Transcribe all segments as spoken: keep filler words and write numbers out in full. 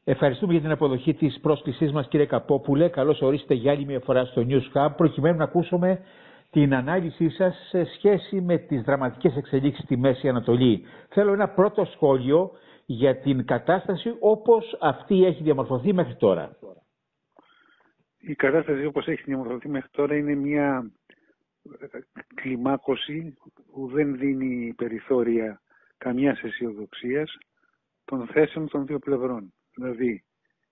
Ευχαριστούμε για την αποδοχή της πρόσκλησής μας, κύριε Καπόπουλε. Καλώς ορίσετε για άλλη μια φορά στο News Hub, προκειμένου να ακούσουμε την ανάλυση σας σε σχέση με τις δραματικές εξελίξεις στη Μέση Ανατολή. Θέλω ένα πρώτο σχόλιο για την κατάσταση όπως αυτή έχει διαμορφωθεί μέχρι τώρα. Η κατάσταση όπως έχει διαμορφωθεί μέχρι τώρα είναι μια κλιμάκωση που δεν δίνει περιθώρια καμιάς αισιοδοξίας των θέσεων των δύο πλευρών. Δηλαδή,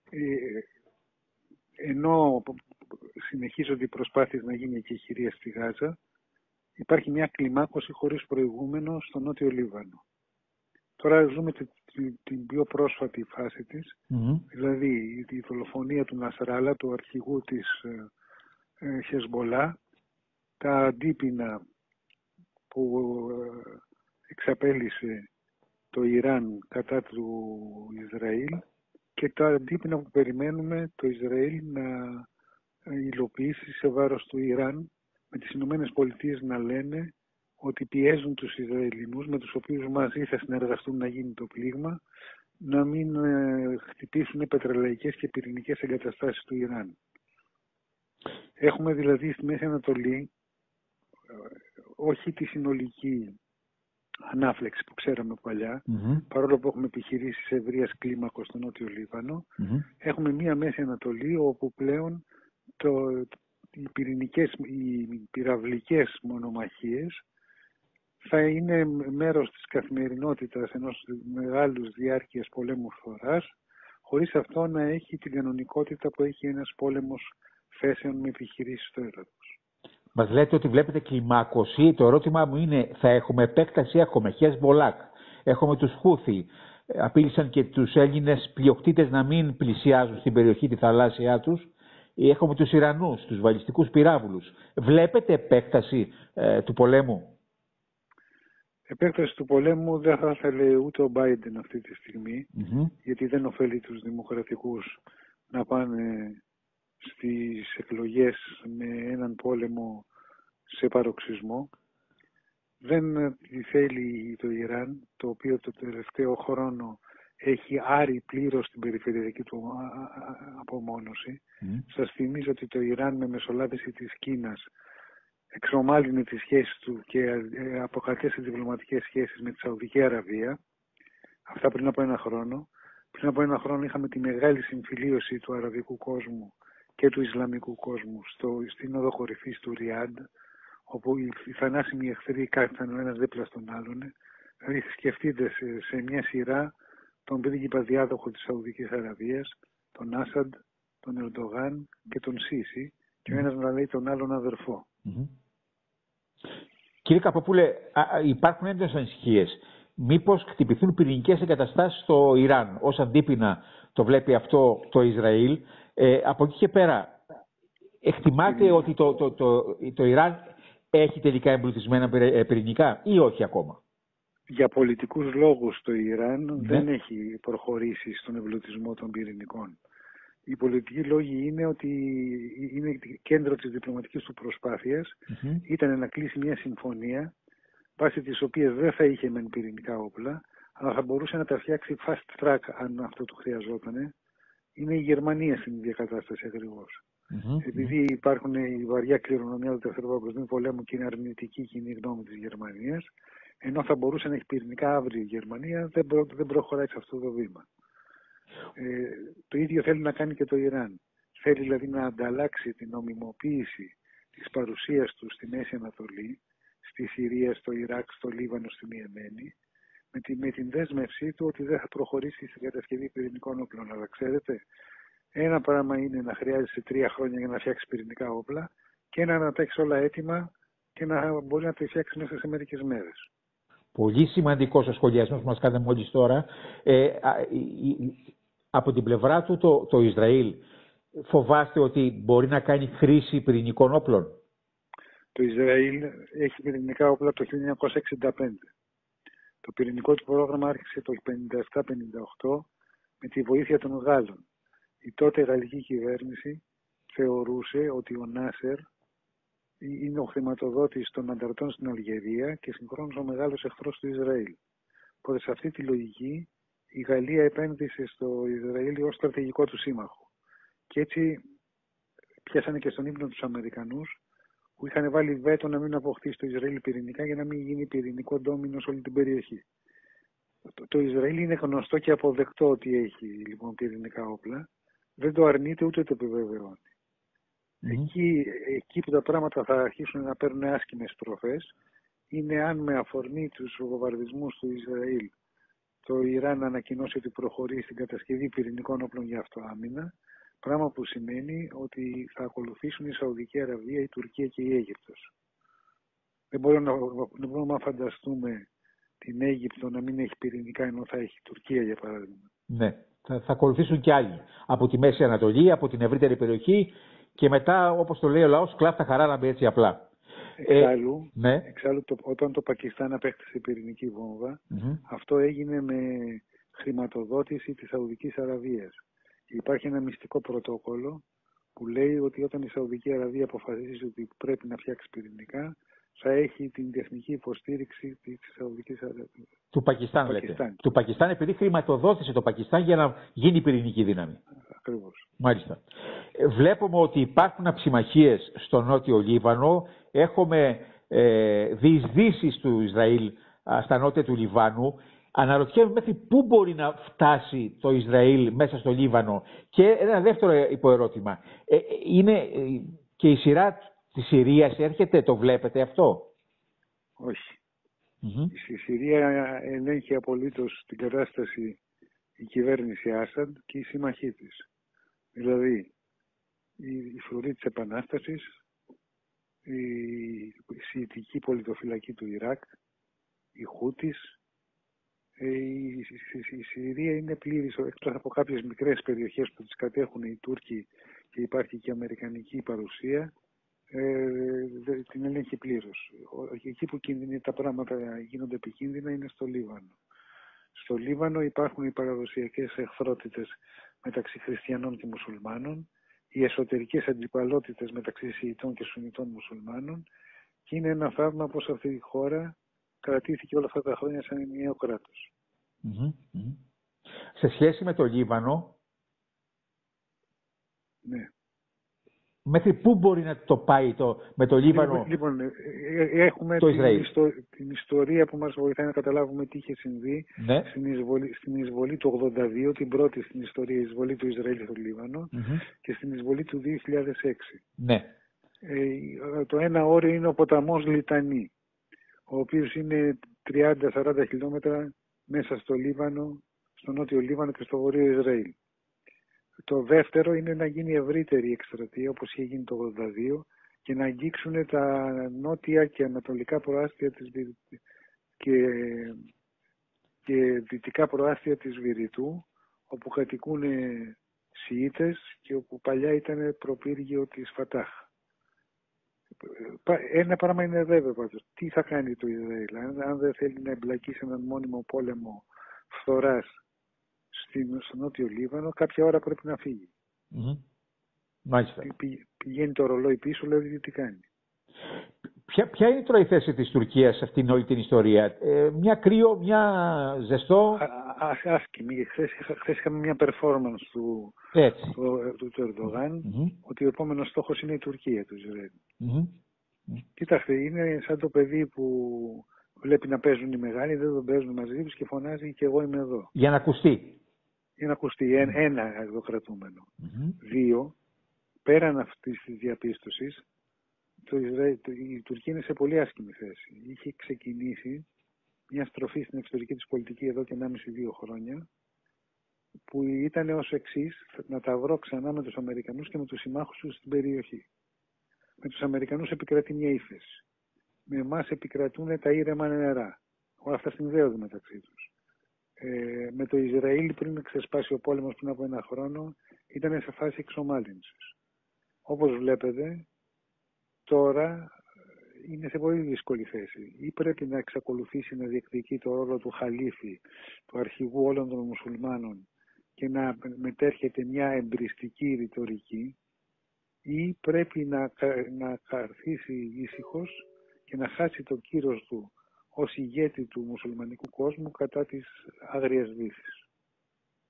ενώ συνεχίζονται οι προσπάθειες να γίνει εκεχηρία στη Γάζα, υπάρχει μια κλιμάκωση χωρίς προηγούμενο στο Νότιο Λίβανο. Τώρα ζούμε την πιο πρόσφατη φάση της, mm-hmm. δηλαδή η δολοφονία του Νασράλα, του αρχηγού της ε, Χεσμολά, τα αντίπεινα που ε, εξαπέλυσε το Ιράν κατά του Ισραήλ και τα αντίπεινα που περιμένουμε το Ισραήλ να υλοποιήσει σε βάρος του Ιράν, με τις Ηνωμένες Πολιτείες να λένε ότι πιέζουν τους Ισραηλινούς, με τους οποίους μαζί θα συνεργαστούν να γίνει το πλήγμα, να μην ε, χτυπήσουν πετρελαϊκές και πυρηνικές εγκαταστάσεις του Ιράν. Έχουμε δηλαδή στη Μέση Ανατολή ε, όχι τη συνολική ανάφλεξη που ξέραμε παλιά, mm-hmm. παρόλο που έχουμε επιχειρήσει σε ευρείας κλίμακος στο Νότιο Λίβανο, mm-hmm. έχουμε μία Μέση Ανατολή όπου πλέον το, οι πυρηνικές, οι πυραυλικές μονομαχίες θα είναι μέρος της καθημερινότητας ενός μεγάλους διάρκειας πολέμου φθοράς, χωρίς αυτό να έχει την κανονικότητα που έχει ένας πόλεμος θέσεων με επιχειρήσεις στο έδαφος. Μας λέτε ότι βλέπετε κλιμάκωση. Το ερώτημα μου είναι, θα έχουμε επέκταση? Έχουμε Χεσμολάχ, έχουμε τους Χούθι. Απείλησαν και τους Έλληνες πλειοκτήτες να μην πλησιάζουν στην περιοχή τη θαλάσσια τους. Έχουμε τους Ιρανούς, τους βαλιστικούς πυράβλους. Βλέπετε επέκταση ε, του πολέμου? Επέκταση του πολέμου δεν θα ήθελε ούτε ο Μπάιντεν αυτή τη στιγμή, mm-hmm. γιατί δεν ωφέλει τους δημοκρατικούς να πάνε στις εκλογές με έναν πόλεμο σε παροξισμό. Δεν θέλει το Ιράν, το οποίο το τελευταίο χρόνο έχει άρει πλήρως την περιφερειακή του απομόνωση. Mm. Σας θυμίζω ότι το Ιράν με μεσολάβηση της Κίνας εξομάλυνε τις σχέσεις του και αποκατέστησε διπλωματικές σχέσεις με τη Σαουδική Αραβία. Αυτά πριν από ένα χρόνο. Πριν από ένα χρόνο είχαμε τη μεγάλη συμφιλίωση του αραβικού κόσμου και του Ισλαμικού κόσμου στο, στην οδό κορυφής του Ριάντ, όπου οι, οι θανάσιμοι εχθροί κάθισαν ο ένας δίπλα στον άλλον. Δηλαδή σκεφτείτε σε, σε μια σειρά τον πρίγκιπα διάδοχο της Σαουδικής Αραβίας, τον Άσαντ, τον Ερντογάν και τον Σίση, και ο ένας να λέει τον άλλον αδερφό. Mm-hmm. Κύριε Καποπούλε, υπάρχουν έντονες ανησυχίες. Μήπως χτυπηθούν πυρηνικές εγκαταστάσεις στο Ιράν? Ως αντίπεινα το βλέπει αυτό το Ισραήλ. Ε, από εκεί και πέρα, εκτιμάτε mm. ότι το, το, το, το, το Ιράν έχει τελικά εμπλουτισμένα πυρηνικά ή όχι ακόμα? Για πολιτικούς λόγους το Ιράν mm. δεν έχει προχωρήσει στον εμπλουτισμό των πυρηνικών. Οι πολιτικοί λόγοι είναι ότι είναι κέντρο της διπλωματικής του προσπάθειας. Mm-hmm. Ήταν να κλείσει μια συμφωνία, βάσει της οποίας δεν θα είχε μεν πυρηνικά όπλα, αλλά θα μπορούσε να τα φτιάξει fast track αν αυτό του χρειαζόταν. Είναι η Γερμανία στην ίδια κατάσταση ακριβώς. Mm-hmm. Επειδή υπάρχουν η βαριά κληρονομιά του Δεύτερου Παγκοσμίου Πολέμου και είναι αρνητική κοινή γνώμη της Γερμανίας, ενώ θα μπορούσε να έχει πυρηνικά αύριο η Γερμανία, δεν, προ, δεν προχωράει σε αυτό το βήμα. Ε, το ίδιο θέλει να κάνει και το Ιράν. Θέλει δηλαδή να ανταλλάξει την νομιμοποίηση της παρουσίας του στη Μέση Ανατολή, στη Συρία, στο Ιράκ, στο Λίβανο, στην Ιεμένη, με, τη, με την δέσμευσή του ότι δεν θα προχωρήσει στην κατασκευή πυρηνικών όπλων. Αλλά ξέρετε, ένα πράγμα είναι να χρειάζεσαι τρία χρόνια για να φτιάξει πυρηνικά όπλα, και ένα να τα έχει όλα έτοιμα και να μπορεί να τα φτιάξει μέσα σε μερικές μέρες. Πολύ σημαντικός ο σχολιασμός που μας κάνετε μόλις τώρα. Ε, α, η, η, από την πλευρά του το, το Ισραήλ, φοβάστε ότι μπορεί να κάνει χρήση πυρηνικών όπλων? Το Ισραήλ έχει πυρηνικά όπλα το χίλια εννιακόσια εξήντα πέντε. Το πυρηνικό του πρόγραμμα άρχισε το πενήντα επτά πενήντα οκτώ με τη βοήθεια των Γάλλων. Η τότε γαλλική κυβέρνηση θεωρούσε ότι ο Νάσερ είναι ο χρηματοδότης των ανταρτών στην Αλγερία και συγχρόνως ο μεγάλος εχθρός του Ισραήλ. Οπότε σε αυτή τη λογική η Γαλλία επένδυσε στο Ισραήλ ως στρατηγικό του σύμμαχο. Και έτσι πιάσανε και στον ύπνο τους Αμερικανούς, που είχαν βάλει βέτο να μην αποκτήσει το Ισραήλ πυρηνικά για να μην γίνει πυρηνικό ντόμινο σε όλη την περιοχή. Το, το Ισραήλ είναι γνωστό και αποδεκτό ότι έχει λοιπόν πυρηνικά όπλα. Δεν το αρνείται ούτε το επιβεβαιώνει. Mm. Εκεί, εκεί που τα πράγματα θα αρχίσουν να παίρνουν άσκημες στροφές είναι αν με αφορμή τους βομβαρδισμούς του Ισραήλ το Ιράν ανακοινώσει ότι προχωρεί στην κατασκευή πυρηνικών όπλων για αυτοάμυνα, πράγμα που σημαίνει ότι θα ακολουθήσουν η Σαουδική Αραβία, η Τουρκία και η Αίγυπτος. Δεν μπορούμε να, δεν μπορούμε να φανταστούμε την Αίγυπτο να μην έχει πυρηνικά ενώ θα έχει η Τουρκία, για παράδειγμα. Ναι, θα, θα ακολουθήσουν κι άλλοι από τη Μέση Ανατολή, από την ευρύτερη περιοχή και μετά, όπως το λέει ο λαός, κλάφτα χαρά να μπει έτσι απλά. Εξάλλου, ε, ναι. εξάλλου το, όταν το Πακιστάν απέκτησε πυρηνική βόμβα, mm-hmm. αυτό έγινε με χρηματοδότηση της Σαουδικής Αραβίας. Υπάρχει ένα μυστικό πρωτόκολλο που λέει ότι όταν η Σαουδική Αραβία αποφασίσει ότι πρέπει να φτιάξει πυρηνικά, θα έχει την τεχνική υποστήριξη της Σαουδικής Αραβίας. Του Πακιστάν, του λέτε. Πακιστάν. Του Πακιστάν, επειδή χρηματοδότησε το Πακιστάν για να γίνει πυρηνική δύναμη. Ακριβώς. Μάλιστα. Βλέπουμε ότι υπάρχουν αψημαχίες στο νότιο Λίβανο. Έχουμε ε, διεισδύσεις του Ισραήλ α, στα νότια του Λιβάνου. Αναρωτιέμαι μέχρι πού μπορεί να φτάσει το Ισραήλ μέσα στο Λίβανο. Και ένα δεύτερο υποερώτημα. Ε, είναι ε, και η σειρά της Συρίας έρχεται, το βλέπετε αυτό? Όχι. Mm-hmm. Η Συρία ελέγχει απολύτως την κατάσταση η κυβέρνηση Άσαντ και οι σύμμαχοί της. Δηλαδή, η φρουρή της Επανάστασης, η Σιητική πολιτοφυλακή του Ιράκ, οι Χούτις. Η, η Συρία είναι πλήρης, εκτός από κάποιες μικρές περιοχές που τις κατέχουν οι Τούρκοι και υπάρχει και αμερικανική παρουσία, ε, την ελέγχει πλήρως. Εκεί που κινδυνεί, τα πράγματα γίνονται επικίνδυνα είναι στο Λίβανο. Στο Λίβανο υπάρχουν οι παραδοσιακές εχθρότητες μεταξύ χριστιανών και μουσουλμάνων, οι εσωτερικές αντιπαλότητες μεταξύ Σιητών και Σουνιτών μουσουλμάνων, και είναι ένα θαύμα πως αυτή η χώρα κρατήθηκε όλα αυτά τα χρόνια σαν ενιαίο κράτος. Mm-hmm. Σε σχέση με το Λίβανο, ναι. Μέχρι πού μπορεί να το πάει το, με το Λίβανο, λοιπόν, έχουμε το την, Ισραήλ? ιστο, την ιστορία που μας βοηθάει να καταλάβουμε τι είχε συμβεί, ναι. στην, εισβολή, στην εισβολή του ογδόντα δύο, την πρώτη στην ιστορία εισβολή του Ισραήλ στο Λίβανο, mm-hmm. και στην εισβολή του δύο χιλιάδες έξι. Ναι. Ε, το ένα όριο είναι ο ποταμός Λιτανή, ο οποίος είναι τριάντα με σαράντα χιλιόμετρα μέσα στο Λίβανο, στο νότιο Λίβανο και στο βορείο Ισραήλ. Το δεύτερο είναι να γίνει ευρύτερη εκστρατεία, όπως είχε γίνει το ογδόντα δύο, και να αγγίξουν τα νότια και ανατολικά προάστια της και, και δυτικά προάστια της Βηρητού, όπου κατοικούν Σιήτες και όπου παλιά ήταν προπύργιο της Φατάχ. Ένα πράγμα είναι βέβαιο πάντως. Τι θα κάνει το Ισραήλ, αν δεν θέλει να εμπλακεί σε έναν μόνιμο πόλεμο φθοράς στο νότιο Λίβανο, κάποια ώρα πρέπει να φύγει. Mm-hmm. Μάλιστα. Πη, πηγαίνει το ρολόι πίσω, λέει τι κάνει. Ποια, ποια είναι τώρα η θέση της Τουρκίας σε αυτήν όλη την ιστορία? Ε, μια κρύο, μια ζεστό? Άσκημη. Χθες, χθες είχαμε μια performance του, του, του, του Ερντογάν, mm-hmm. ότι ο επόμενος στόχος είναι η Τουρκία του Ισραήλ. Mm-hmm. Κοίταξτε, είναι σαν το παιδί που βλέπει να παίζουν οι μεγάλοι, δεν τον παίζουν μαζί τους και φωνάζει και εγώ είμαι εδώ. Για να ακουστεί. Για να ακουστεί. Mm-hmm. Ένα εδώ κρατούμενο. Mm-hmm. Δύο, πέραν αυτής της διαπίστωσης, το Ισραήλ, το, η Τουρκία είναι σε πολύ άσχημη θέση. Είχε ξεκινήσει μια στροφή στην εξωτερική της πολιτική εδώ και ενάμιση δύο χρόνια, που ήταν ως εξής: να τα βρω ξανά με τους Αμερικανούς και με τους συμμάχους τους στην περιοχή. Με τους Αμερικανούς επικρατεί μια ύφεση. Με εμάς επικρατούν τα ήρεμα νερά. Όλα αυτά συνδέονται μεταξύ τους. Ε, με το Ισραήλ, πριν ξεσπάσει ο πόλεμος πριν από ένα χρόνο, ήταν σε φάση εξομάλυνσης. Όπως βλέπετε, τώρα είναι σε πολύ δύσκολη θέση. Ή πρέπει να εξακολουθήσει να διεκδικεί το ρόλο του χαλίφη, του αρχηγού όλων των μουσουλμάνων, και να μετέρχεται μια εμπριστική ρητορική, ή πρέπει να, να καθίσει ήσυχος και να χάσει το κύρος του ως ηγέτη του μουσουλμανικού κόσμου κατά της Άγριας Δύσης.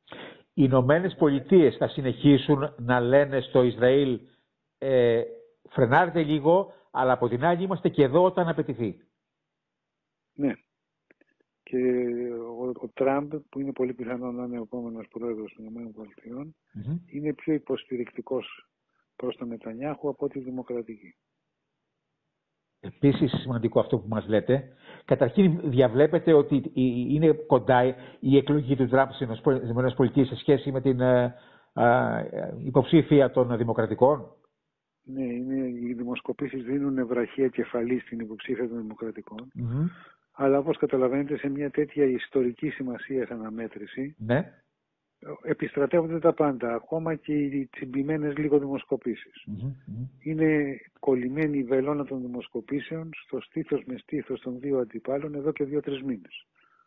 Οι Ηνωμένες Πολιτείες θα συνεχίσουν να λένε στο Ισραήλ ε, φρενάρτε λίγο, αλλά από την άλλη είμαστε και εδώ όταν απαιτηθεί. Ναι. Και ο, ο Τραμπ, που είναι πολύ πιθανό να είναι ο επόμενος πρόεδρος των ΗΠΑ, mm-hmm. είναι πιο υποστηρικτικός προς τον Νετανιάχου από τη δημοκρατική. Επίσης σημαντικό αυτό που μας λέτε. Καταρχήν διαβλέπετε ότι είναι κοντά η εκλογή του Τραμπ στις ΗΠΑ σε σχέση με την α, α, υποψήφια των Δημοκρατικών. Ναι, είναι, οι δημοσκοπήσεις δίνουν βραχία κεφαλή στην υποψήφια των Δημοκρατικών. Mm-hmm. Αλλά όπως καταλαβαίνετε, σε μια τέτοια ιστορική σημασία αναμέτρηση, ναι. επιστρατεύονται τα πάντα, ακόμα και οι τσιμπημένες λίγο δημοσκοπήσεις. Mm-hmm. Είναι κολλημένη η βελόνα των δημοσκοπήσεων στο στήθος με στήθος των δύο αντιπάλων εδώ και δύο-τρεις μήνες.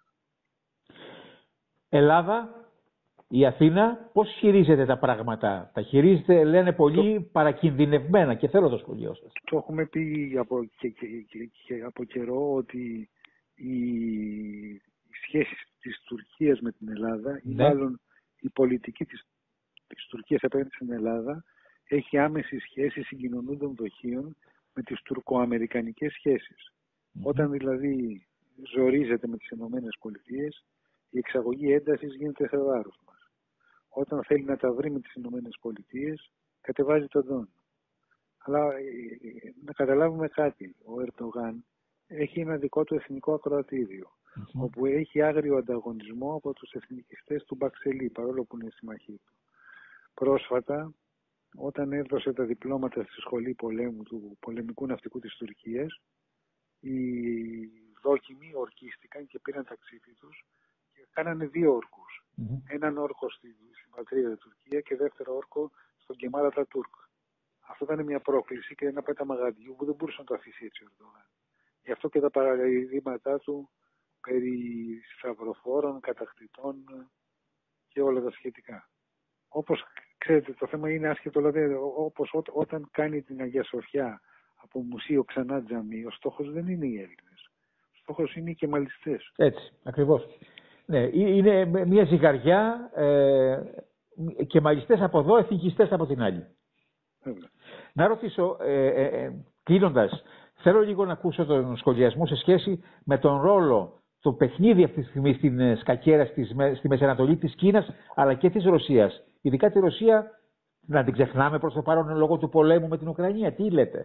Ελλάδα, η Αθήνα, πώς χειρίζεται τα πράγματα? Τα χειρίζεται, λένε πολύ, το... παρακινδυνευμένα, και θέλω το σχολείο σας. Το έχουμε πει από, και, και, και, και από καιρό ότι οι, οι σχέσεις της Τουρκίας με την Ελλάδα, ναι. ή μάλλον η πολιτική της, της Τουρκίας απέναντι στην Ελλάδα, έχει άμεση σχέση συγκοινωνούντων δοχείων με τις τουρκοαμερικανικές σχέσεις. Mm-hmm. Όταν δηλαδή ζορίζεται με τις Ηνωμένες Πολιτείες, η εξαγωγή έντασης γίνεται σε βάρος μας. Όταν θέλει να τα βρει με τις Ηνωμένες Πολιτείες, κατεβάζει τον τόνο. Αλλά να καταλάβουμε κάτι. Ο Ερντογάν έχει ένα δικό του εθνικό ακροατήριο, mm-hmm. όπου έχει άγριο ανταγωνισμό από τους εθνικιστές του Μπαξελή, παρόλο που είναι συμμαχοί του. Πρόσφατα, όταν έδωσε τα διπλώματα στη σχολή πολέμου του πολεμικού ναυτικού της Τουρκίας, οι δόκιμοι ορκίστηκαν και πήραν τα ξύφη τους και κάνανε δύο όρκους. Mm-hmm. Έναν όρκο στην πατρίδα Τουρκία και δεύτερο όρκο στον Κεμάλ Ατατούρκ. Αυτό ήταν μια πρόκληση και ένα πέταμα γαντιού που δεν μπορούσε να το αφήσει έτσι ο Ερντογάν. Γι' αυτό και τα παραδείγματά του περί σταυροφόρων, κατακτητών και όλα τα σχετικά. Όπως ξέρετε, το θέμα είναι άσχετο, δηλαδή όπως ό, όταν κάνει την Αγία Σοφιά από μουσείο ξανά τζαμί, ο στόχος δεν είναι οι Έλληνες. Ο στόχος είναι οι κεμαλιστές. Έτσι, ακριβώς. Ναι, είναι μια ζυγαριά, ε, κεμαλιστές από εδώ, εθνικιστές από την άλλη. Βέβαια. Να ρωτήσω, ε, ε, ε, κλείνοντας, θέλω λίγο να ακούσω τον σχολιασμό σε σχέση με τον ρόλο του παιχνίδι αυτή τη στιγμή στην σκακέρα στη Μέση Ανατολή της Κίνας αλλά και της Ρωσίας. Ειδικά τη Ρωσία, να την ξεχνάμε προς το παρόν λόγω του πολέμου με την Ουκρανία. Τι λέτε?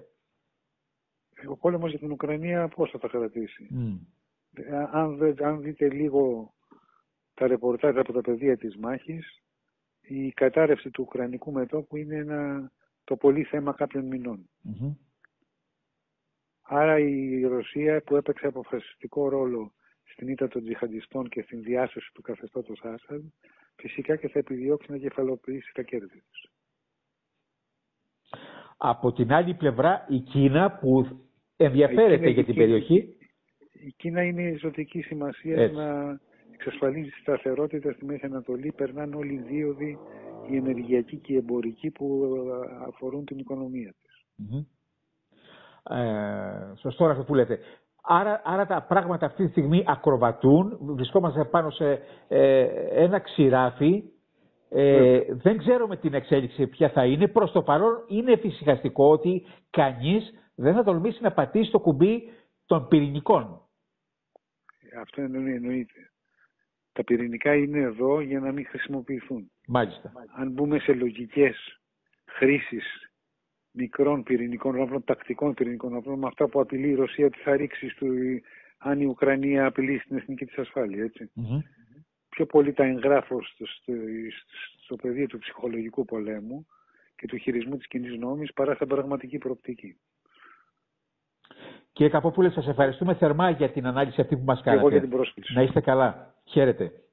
Ο πόλεμος για την Ουκρανία πώς θα τα κρατήσει? Mm. Αν, αν δείτε λίγο τα ρεπορτάζ από τα πεδία της μάχης, η κατάρρευση του Ουκρανικού μετώπου είναι ένα, το πολύ θέμα κάποιων μηνών. Mm-hmm. Άρα η Ρωσία, που έπαιξε αποφασιστικό ρόλο στην ήττα των τζιχαντιστών και στην διάσωση του καθεστώτος Άσαντ, φυσικά και θα επιδιώξει να κεφαλοποιήσει τα κέρδη της. Από την άλλη πλευρά, η Κίνα που ενδιαφέρεται Κίνα, για την Κίνα, περιοχή. Η Κίνα είναι ζωτική σημασία να εξασφαλίζει σταθερότητα στη Μέση Ανατολή. Περνάνε όλοι οι δίωδοι, η ενεργειακή και η εμπορική, που αφορούν την οικονομία της. Mm-hmm. Ε, σωστό αυτό που λέτε. Άρα, άρα τα πράγματα αυτή τη στιγμή ακροβατούν, βρισκόμαστε πάνω σε ε, ένα ξηράφι, ε, mm. δεν ξέρουμε την εξέλιξη ποια θα είναι. Προς το παρόν είναι εφησυχαστικό ότι κανείς δεν θα τολμήσει να πατήσει το κουμπί των πυρηνικών. Αυτό εννοείται. Τα πυρηνικά είναι εδώ για να μην χρησιμοποιηθούν. Μάλιστα. Αν μπούμε σε λογικές χρήσεις μικρών πυρηνικών όπλων, τακτικών πυρηνικών όπλων, με αυτά που απειλεί η Ρωσία ότι θα ρίξει στο, αν η Ουκρανία απειλεί στην εθνική της ασφάλεια. Έτσι. Mm-hmm. Πιο πολύ τα εγγράφω στο, στο, στο πεδίο του ψυχολογικού πολέμου και του χειρισμού της κοινής νόμης παρά στην πραγματική προοπτική. Κύριε Καπόπουλε, σας ευχαριστούμε θερμά για την ανάλυση αυτή που μας κάνατε. Εγώ για την πρόσκληση. Να είστε καλά. Χαίρετε.